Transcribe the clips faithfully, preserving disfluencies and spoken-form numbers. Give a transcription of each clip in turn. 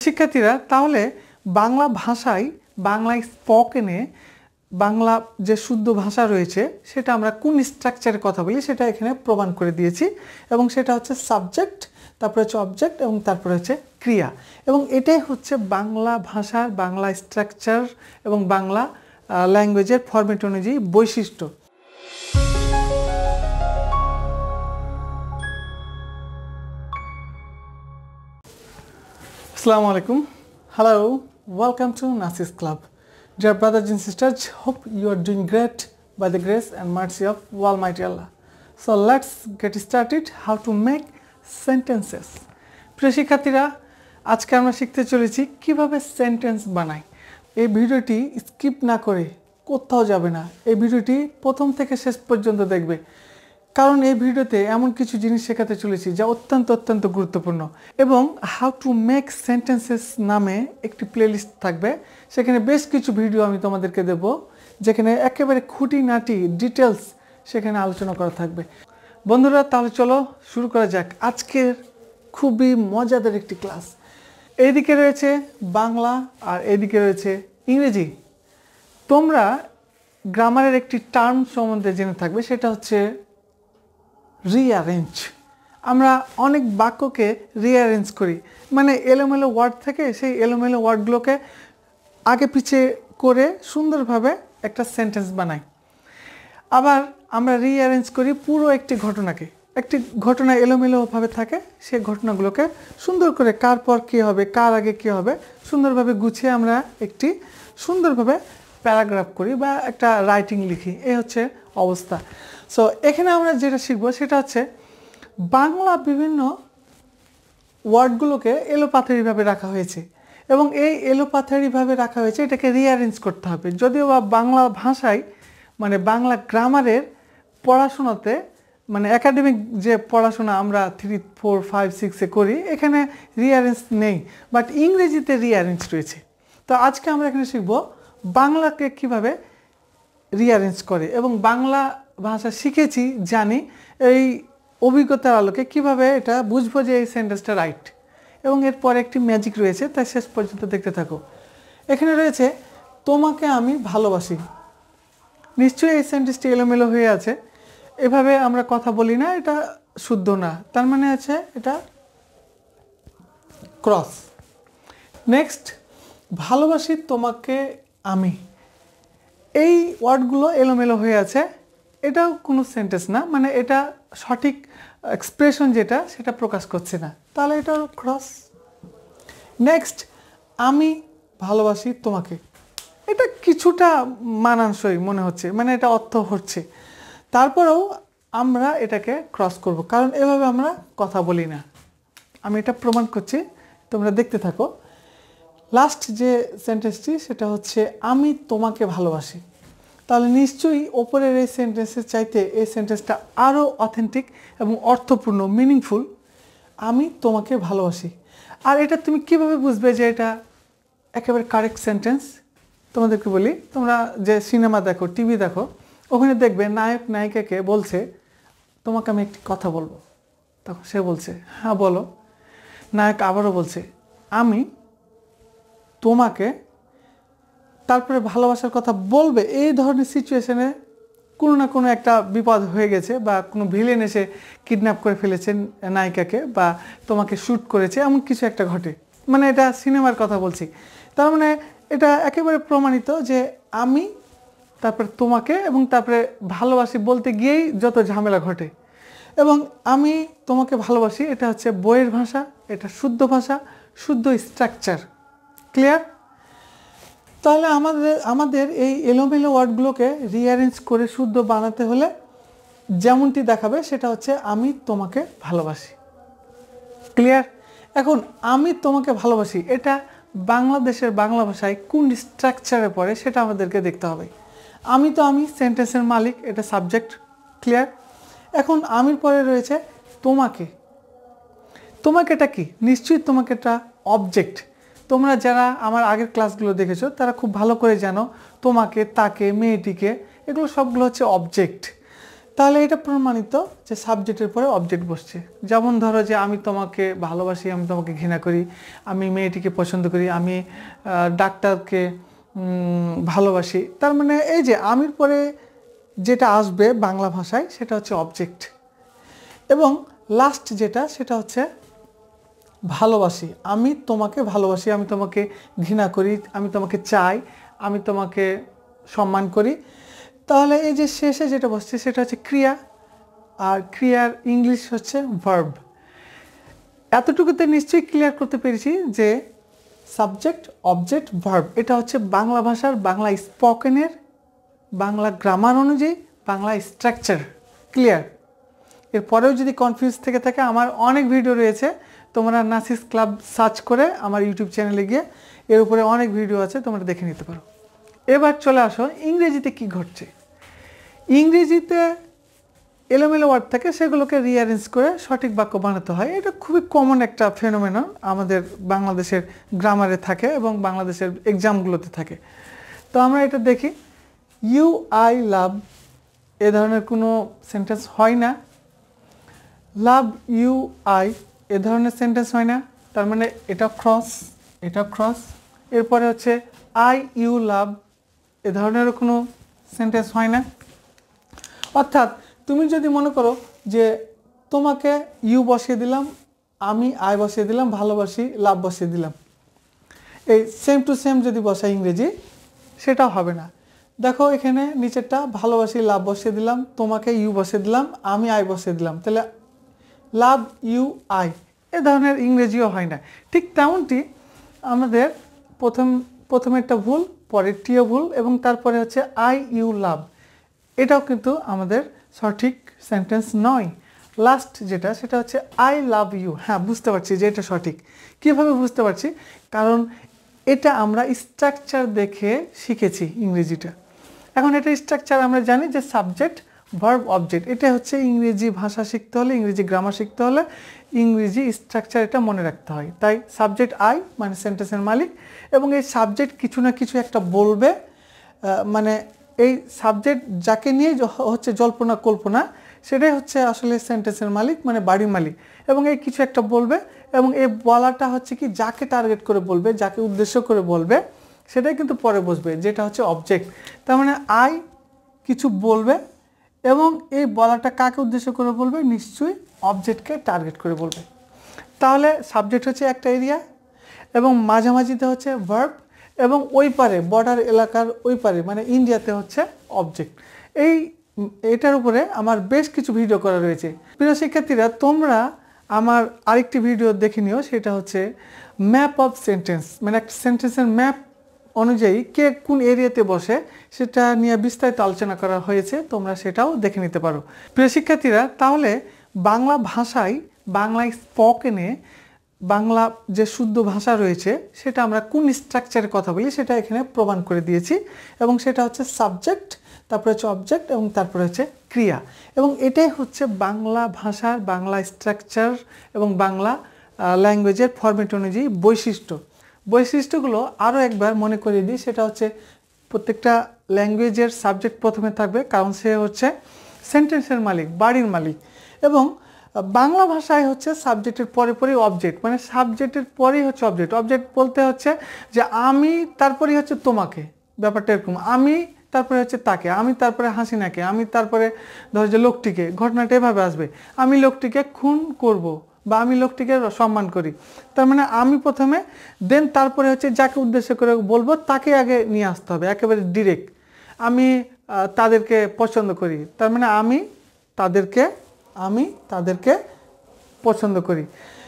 শিক্ষার্থীরা তাহলে বাংলা ভাষায় বাংলায় স্পোকেনে বাংলা যে শুদ্ধ ভাষা রয়েছে সেটা আমরা কোন স্ট্রাকচারে কথা বলি সেটা এখানে প্রমাণ করে দিয়েছি এবং সেটা হচ্ছে সাবজেক্ট, তারপরে হচ্ছে অবজেক্ট এবং তারপরে হচ্ছে ক্রিয়া, এবং এটাই হচ্ছে বাংলা ভাষার বাংলা স্ট্রাকচার এবং বাংলা ল্যাঙ্গুয়েজের ফরম্যাট অনুযায়ী বৈশিষ্ট্য। Assalamu alaikum. Hello, welcome to Nasis Club. Dear brothers and sisters, hope you are doing great by the grace and mercy of Almighty Allah. So let's get started how to make sentences. প্রিয় শিক্ষার্থীরা, আজকে আমরা শিখতে চলেছি কিভাবে sentence বানাই। এই ভিডিওটি স্কিপ না করে কোথাও যাবে না, এই ভিডিওটি প্রথম থেকে শেষ পর্যন্ত দেখবে, কারণ এই ভিডিওতে এমন কিছু জিনিস শেখাতে চলেছি যা অত্যন্ত অত্যন্ত গুরুত্বপূর্ণ। এবং হাউ টু মেক সেন্টেন্সেস নামে একটি প্লেলিস্ট থাকবে, সেখানে বেশ কিছু ভিডিও আমি তোমাদেরকে দেব, যেখানে একেবারে খুঁটিনাটি ডিটেলস সেখানে আলোচনা করা থাকবে। বন্ধুরা, তাহলে চলো শুরু করা যাক আজকের খুবই মজাদার একটি ক্লাস। এইদিকে রয়েছে বাংলা আর এইদিকে রয়েছে ইংরেজি। তোমরা গ্রামারের একটি টার্ম সম্বন্ধে জেনে থাকবে, সেটা হচ্ছে রিঅ্যারেঞ্জ। আমরা অনেক বাক্যকে রিঅ্যারেঞ্জ করি, মানে এলোমেলো ওয়ার্ড থেকে সেই এলোমেলো ওয়ার্ডগুলোকে আগে পিছে করে সুন্দরভাবে একটা সেন্টেন্স বানাই। আবার আমরা রিঅ্যারেঞ্জ করি পুরো একটি ঘটনাকে, একটি ঘটনা এলোমেলোভাবে থাকে, সেই ঘটনাগুলোকে সুন্দর করে কার পর কী হবে, কার আগে কী হবে, সুন্দরভাবে গুছিয়ে আমরা একটি সুন্দরভাবে প্যারাগ্রাফ করি বা একটা রাইটিং লিখি। এই হচ্ছে অবস্থা। সো এখানে আমরা যেটা শিখবো সেটা হচ্ছে বাংলা বিভিন্ন ওয়ার্ডগুলোকে এলোপাথারিভাবে রাখা হয়েছে এবং এই এলোপাথারিভাবে রাখা হয়েছে এটাকে রিঅ্যারেঞ্জ করতে হবে। যদিও বা বাংলা ভাষায় মানে বাংলা গ্রামারের পড়াশোনাতে মানে একাডেমিক যে পড়াশোনা আমরা থ্রি ফোর ফাইভ সিক্সে করি, এখানে রিঅ্যারেঞ্জ নেই, বাট ইংরেজিতে রিঅ্যারেঞ্জ রয়েছে। তো আজকে আমরা এখানে শিখব বাংলাকে কিভাবে রিঅ্যারেঞ্জ করে, এবং বাংলা ভাষা শিখেছি জানি, এই অভিজ্ঞতার আলোকে কিভাবে এটা বুঝবো যে এই সেন্টেন্সটা রাইট, এবং এরপরে একটি ম্যাজিক রয়েছে, তাই শেষ পর্যন্ত দেখতে থাকো। এখানে রয়েছে তোমাকে আমি ভালোবাসি। নিশ্চয়ই এই সেন্টেন্সটি এলোমেলো হয়ে আছে, এভাবে আমরা কথা বলি না, এটা শুদ্ধ না, তার মানে আছে এটা ক্রস। নেক্সট, ভালোবাসি তোমাকে আমি। এই ওয়ার্ডগুলো এলোমেলো হয়ে আছে, এটাও কোনো সেন্টেন্স না, মানে এটা সঠিক এক্সপ্রেশন যেটা সেটা প্রকাশ করছে না, তাহলে এটা ক্রস। নেক্সট, আমি ভালোবাসি তোমাকে। এটা কিছুটা মানানসই মনে হচ্ছে, মানে এটা অর্থ হচ্ছে, তারপরেও আমরা এটাকে ক্রস করব, কারণ এভাবে আমরা কথা বলি না। আমি এটা প্রমাণ করছি, তোমরা দেখতে থাকো। লাস্ট যে সেন্টেন্সটি সেটা হচ্ছে আমি তোমাকে ভালোবাসি। তাহলে নিশ্চয়ই ওপরের এই সেন্টেন্সের চাইতে এই সেন্টেন্সটা আরও অথেন্টিক এবং অর্থপূর্ণ, মিনিংফুল। আমি তোমাকে ভালোবাসি। আর এটা তুমি কিভাবে বুঝবে যে এটা একেবারে কারেক্ট সেন্টেন্স? তোমাদেরকে বলি, তোমরা যে সিনেমা দেখো, টিভি দেখো, ওখানে দেখবে নায়ক নায়িকাকে বলছে তোমাকে আমি একটি কথা বলবো, তখন সে বলছে হ্যাঁ বলো। নায়ক আবারও বলছে আমি তোমাকে, তারপরে ভালোবাসার কথা বলবে। এই ধরনের সিচুয়েশনে কোনো না কোনো একটা বিপদ হয়ে গেছে, বা কোনো ভিলেন এসে কিডন্যাপ করে ফেলেছেন নায়িকাকে, বা তোমাকে শ্যুট করেছে, এমন কিছু একটা ঘটে। মানে এটা সিনেমার কথা বলছি, তার মানে এটা একেবারে প্রমাণিত যে আমি তারপরে তোমাকে এবং তারপরে ভালোবাসি বলতে গিয়েই যত ঝামেলা ঘটে। এবং আমি তোমাকে ভালোবাসি এটা হচ্ছে বইয়ের ভাষা, এটা শুদ্ধ ভাষা, শুদ্ধ স্ট্রাকচার। ক্লিয়ার? তাহলে আমাদের আমাদের এই এলোমেলো ওয়ার্ডগুলোকে রিঅ্যারেঞ্জ করে শুদ্ধ বানাতে হলে যেমনটি দেখাবে সেটা হচ্ছে আমি তোমাকে ভালোবাসি। ক্লিয়ার? এখন আমি তোমাকে ভালোবাসি এটা বাংলাদেশের বাংলা ভাষায় কোন স্ট্রাকচারে পড়ে সেটা আমাদেরকে দেখতে হবে। আমি তো আমি সেন্টেন্সের মালিক, এটা সাবজেক্ট। ক্লিয়ার? এখন আমির পরে রয়েছে তোমাকে। তোমাকেটা কি? নিশ্চয়ই তোমাকেটা অবজেক্ট। তোমরা যারা আমার আগের ক্লাসগুলো দেখেছো তারা খুব ভালো করে জানো তোমাকে, তাকে, মেয়েটিকে, এগুলো সবগুলো হচ্ছে অবজেক্ট। তাহলে এটা প্রমাণিত যে সাবজেক্টের পরে অবজেক্ট বসছে। যেমন ধরো যে আমি তোমাকে ভালোবাসি, আমি তোমাকে ঘৃণা করি, আমি মেয়েটিকে পছন্দ করি, আমি ডাক্তারকে ভালোবাসি। তার মানে এই যে আমির পরে যেটা আসবে বাংলা ভাষায় সেটা হচ্ছে অবজেক্ট। এবং লাস্ট যেটা সেটা হচ্ছে ভালোবাসি, আমি তোমাকে ভালোবাসি, আমি তোমাকে ঘৃণা করি, আমি তোমাকে চাই, আমি তোমাকে সম্মান করি। তাহলে এই যে শেষে যেটা বসছে সেটা হচ্ছে ক্রিয়া, আর ক্রিয়ার ইংলিশ হচ্ছে ভার্ব। এতটুকুতে নিশ্চয়ই ক্লিয়ার করতে পেরেছি যে সাবজেক্ট, অবজেক্ট, ভার্ব এটা হচ্ছে বাংলা ভাষার বাংলা স্পোকেনের বাংলা গ্রামার অনুযায়ী বাংলা স্ট্রাকচার। ক্লিয়ার? এরপরেও যদি কনফিউজ থেকে থাকে আমার অনেক ভিডিও রয়েছে, তোমরা নাসিস ক্লাব সার্চ করে আমার ইউটিউব চ্যানেলে গিয়ে এর উপরে অনেক ভিডিও আছে, তোমরা দেখে নিতে পারো। এবার চলে আসো ইংরেজিতে কি ঘটছে। ইংরেজিতে এলোমেলো ওয়ার্ড থাকে, সেগুলোকে রিঅ্যারেঞ্জ করে সঠিক বাক্য বানাতে হয়। এটা খুবই কমন একটা ফেনোমেনন, আমাদের বাংলাদেশের গ্রামারে থাকে এবং বাংলাদেশের এক্সামগুলোতে থাকে। তো আমরা এটা দেখি, ইউ আই লাভ এ ধরনের কোনো সেন্টেন্স হয় না। লাভ ইউ আই এ ধরনের সেন্টেন্স হয় না, তার মানে এটা ক্রস, এটা ক্রস। এরপরে হচ্ছে আই ইউ লাভ এ ধরনেরও কোনো সেন্টেন্স হয় না। অর্থাৎ তুমি যদি মনে করো যে তোমাকে ইউ বসিয়ে দিলাম, আমি আই বসিয়ে দিলাম, ভালোবাসি লাভ বসিয়ে দিলাম, এই সেম টু সেম যদি বসাই ইংরেজি সেটাও হবে না। দেখো এখানে নিচেরটা ভালোবাসি লাভ বসিয়ে দিলাম, তোমাকে ইউ বসিয়ে দিলাম, আমি আই বসিয়ে দিলাম, তাহলে লাভ ইউ আই এ ধরনের ইংরেজিও হয় না। ঠিক তেমনটি আমাদের প্রথম প্রথমেরটা ভুল, পরেরটিও ভুল, এবং তারপরে হচ্ছে আই ইউ লাভ এটাও কিন্তু আমাদের সঠিক সেন্টেন্স নয়। লাস্ট যেটা সেটা হচ্ছে আই লাভ ইউ। হ্যাঁ, বুঝতে পারছি যে এটা সঠিক। কীভাবে বুঝতে পারছি? কারণ এটা আমরা স্ট্রাকচার দেখে শিখেছি ইংরেজিটা। এখন এটা স্ট্রাকচার আমরা জানি যে সাবজেক্ট, ভার্ব, অবজেক্ট, এটা হচ্ছে ইংরেজি ভাষা শিখতে হলে, ইংরেজি গ্রামার শিখতে হলে ইংরেজি স্ট্রাকচার এটা মনে রাখতে হয়। তাই সাবজেক্ট আই মানে সেন্টেন্সের মালিক, এবং এই সাবজেক্ট কিছু না কিছু একটা বলবে, মানে এই সাবজেক্ট যাকে নিয়ে হচ্ছে জল্পনা কল্পনা সেটাই হচ্ছে আসলে সেন্টেন্সের মালিক, মানে বাড়ির মালিক। এবং এই কিছু একটা বলবে, এবং এই বলাটা হচ্ছে কি যাকে টার্গেট করে বলবে, যাকে উদ্দেশ্য করে বলবে সেটাই কিন্তু পরে বসবে, যেটা হচ্ছে অবজেক্ট। তার মানে আই কিছু বলবে এবং এই বলাটা কাকে উদ্দেশ্য করে বলবে? নিশ্চয়ই অবজেক্টকে টার্গেট করে বলবে। তাহলে সাবজেক্ট হচ্ছে একটা এরিয়া, এবং মাঝামাঝিতে হচ্ছে ভার্ব, এবং ওই পারে বর্ডার এলাকার ওই পারে মানে ইন্ডিয়াতে হচ্ছে অবজেক্ট। এই এটার উপরে আমার বেশ কিছু ভিডিও করা রয়েছে। প্রিয় শিক্ষার্থীরা, তোমরা আমার আরেকটি ভিডিও দেখে নিও, সেটা হচ্ছে ম্যাপ অফ সেন্টেন্স, মানে একটা সেন্টেন্সের ম্যাপ অনুযায়ী কে কোন এরিয়াতে বসে সেটা নিয়ে বিস্তারিত আলোচনা করা হয়েছে, তোমরা সেটাও দেখে নিতে পারো। প্রিয় শিক্ষার্থীরা, তাহলে বাংলা ভাষায় বাংলা স্পোকেনে বাংলা যে শুদ্ধ ভাষা রয়েছে সেটা আমরা কোন স্ট্রাকচারের কথা বলি সেটা এখানে প্রমাণ করে দিয়েছি, এবং সেটা হচ্ছে সাবজেক্ট, তারপরে হচ্ছে অবজেক্ট, এবং তারপরে হচ্ছে ক্রিয়া। এবং এটাই হচ্ছে বাংলা ভাষার বাংলা স্ট্রাকচার এবং বাংলা ল্যাঙ্গুয়েজের ফরম্যাট অনুযায়ী বৈশিষ্ট্য। বৈশিষ্ট্যগুলো আরও একবার মনে করিয়ে দিই, সেটা হচ্ছে প্রত্যেকটা ল্যাঙ্গুয়েজের সাবজেক্ট প্রথমে থাকবে, কারণ সে হচ্ছে সেন্টেন্সের মালিক, বাড়ির মালিক। এবং বাংলা ভাষায় হচ্ছে সাবজেক্টের পরে পরেই অবজেক্ট, মানে সাবজেক্টের পরেই হচ্ছে অবজেক্ট। অবজেক্ট বলতে হচ্ছে যে আমি তারপরেই হচ্ছে তোমাকে, ব্যাপারটা এরকম, আমি তারপরে হচ্ছে তাকে, আমি তারপরে হাসিনাকে, আমি তারপরে ধরো যে লোকটিকে, ঘটনাটা এভাবে আসবে, আমি লোকটিকে খুন করব বা আমি লোকটিকে সম্মান করি। তার মানে আমি প্রথমে, দেন তারপরে হচ্ছে যাকে উদ্দেশ্য করে বলবো তাকে আগে নিয়ে আসতে হবে, একেবারে ডিরেক্ট। আমি তাদেরকে পছন্দ করি, তার মানে আমি তাদেরকে আমি তাদেরকে পছন্দ করি।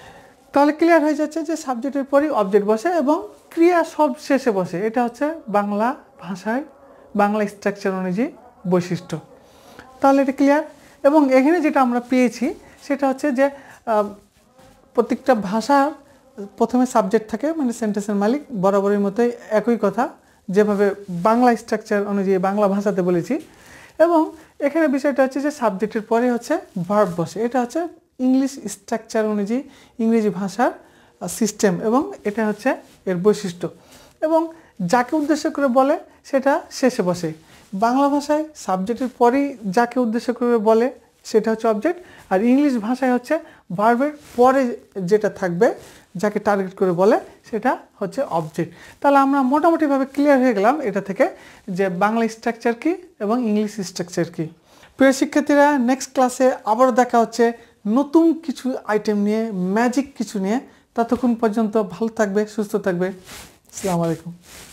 তাহলে ক্লিয়ার হয়ে যাচ্ছে যে সাবজেক্টের পরেই অবজেক্ট বসে এবং ক্রিয়া সব শেষে বসে। এটা হচ্ছে বাংলা ভাষায় বাংলা স্ট্রাকচার অনুযায়ী বৈশিষ্ট্য। তাহলে এটা ক্লিয়ার। এবং এখানে যেটা আমরা পেয়েছি সেটা হচ্ছে যে প্রত্যেকটা ভাষার প্রথমে সাবজেক্ট থাকে, মানে সেন্টেন্সের মালিক, বরাবরের মতোই একই কথা যেভাবে বাংলা স্ট্রাকচার অনুযায়ী বাংলা ভাষাতে বলেছি। এবং এখানে বিষয়টা হচ্ছে যে সাবজেক্টের পরে হচ্ছে ভার্ব বসে। এটা হচ্ছে ইংলিশ স্ট্রাকচার অনুযায়ী ইংরেজি ভাষার সিস্টেম, এবং এটা হচ্ছে এর বৈশিষ্ট্য। এবং যাকে উদ্দেশ্য করে বলে সেটা শেষে বসে। বাংলা ভাষায় সাবজেক্টের পরেই যাকে উদ্দেশ্য করে বলে সেটা হচ্ছে অবজেক্ট, আর ইংলিশ ভাষায় হচ্ছে ভার্বের পরে যেটা থাকবে যাকে টার্গেট করে বলে সেটা হচ্ছে অবজেক্ট। তাহলে আমরা মোটামুটিভাবে ক্লিয়ার হয়ে গেলাম এটা থেকে যে বাংলা স্ট্রাকচার কী এবং ইংলিশ স্ট্রাকচার কী। প্রিয় শিক্ষার্থীরা, নেক্সট ক্লাসে আবারও দেখা হচ্ছে নতুন কিছু আইটেম নিয়ে, ম্যাজিক কিছু নিয়ে। ততক্ষণ পর্যন্ত ভালো থাকবে, সুস্থ থাকবে। আসসালামু আলাইকুম।